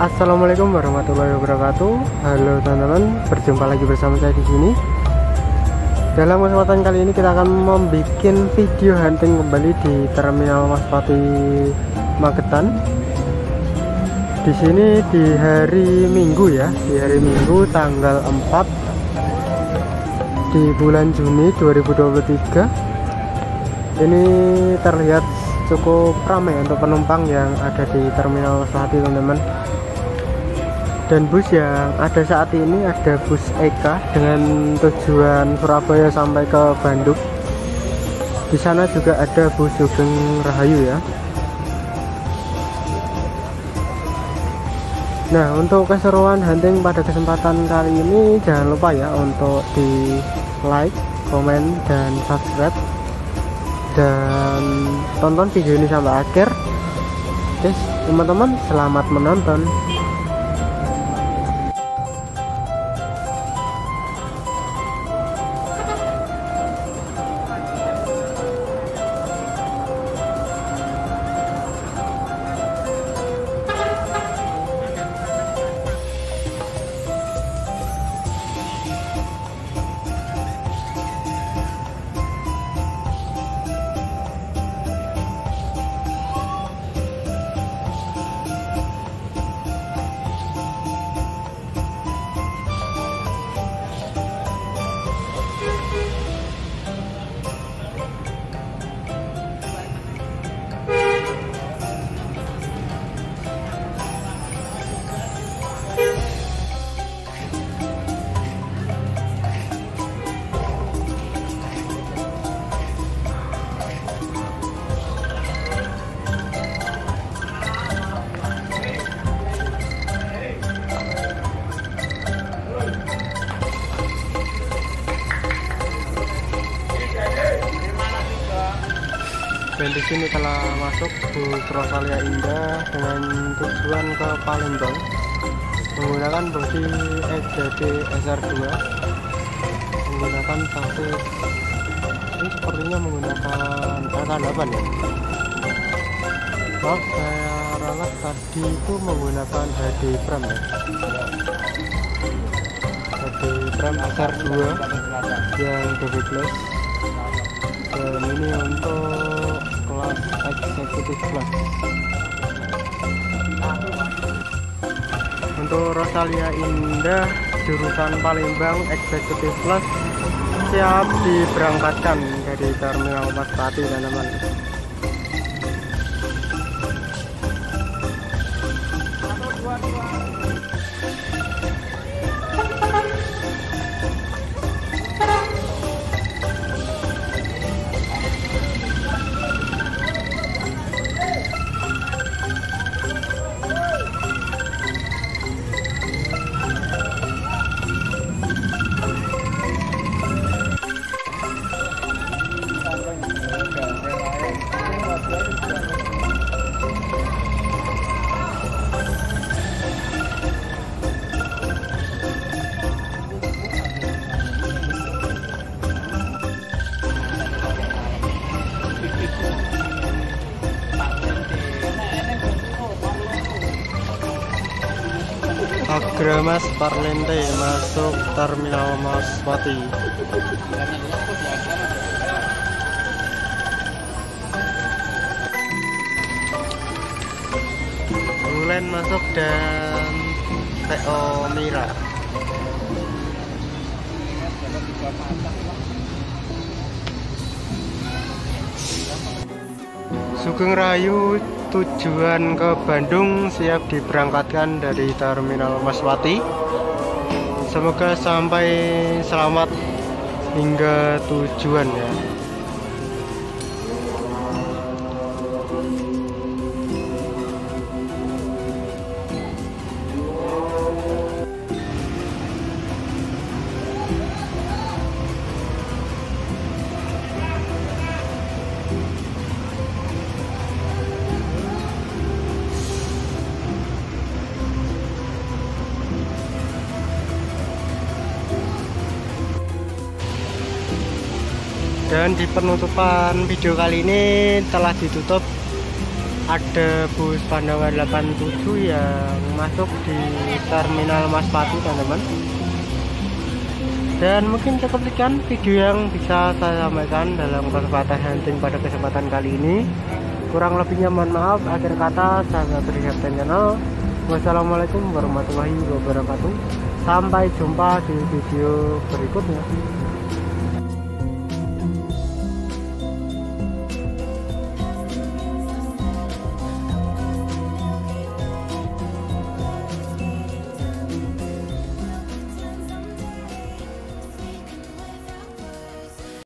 Assalamualaikum warahmatullahi wabarakatuh. Halo teman-teman, berjumpa lagi bersama saya di sini. Dalam kesempatan kali ini kita akan membuat video hunting kembali di Terminal Maspati Magetan. Di sini di hari Minggu ya, di hari Minggu tanggal 4 di bulan Juni 2023. Ini terlihat cukup ramai untuk penumpang yang ada di Terminal Maspati, teman-teman. Dan bus yang ada saat ini ada bus Eka dengan tujuan Surabaya sampai ke Bandung. Di sana juga ada bus Sugeng Rahayu ya. Nah, untuk keseruan hunting pada kesempatan kali ini jangan lupa ya untuk di like, komen, dan subscribe, dan tonton video ini sampai akhir. Oke teman-teman, selamat menonton. Dan di sini telah masuk bus Rosalia Indah dengan tujuan ke Palembang menggunakan bodi EJD SR2, menggunakan chassis ini sepertinya menggunakan LK8 ya. Maaf saya ralat, tadi itu menggunakan HD Prime ya, HD Prime SR2 yang double glass. Dan ini untuk kelas eksekutif kelas. Untuk Rosalia Indah jurusan Palembang eksekutif kelas siap diberangkatkan dari Terminal Maspati, teman-teman. Agramas Parlente masuk Terminal Maspati. Bulan masuk dan TO Mira. Sugeng Rahayu tujuan ke Bandung siap diberangkatkan dari Terminal Maspati. Semoga sampai selamat hingga tujuan ya. Dan di penutupan video kali ini telah ditutup ada bus Pandawa 87 yang masuk di terminal Maspati teman-teman. Dan mungkin cukup sekian video yang bisa saya sampaikan dalam kesempatan hunting pada kesempatan kali ini. Kurang lebihnya mohon maaf. Akhir kata saya Trisep channel. Wassalamualaikum warahmatullahi wabarakatuh. Sampai jumpa di video berikutnya.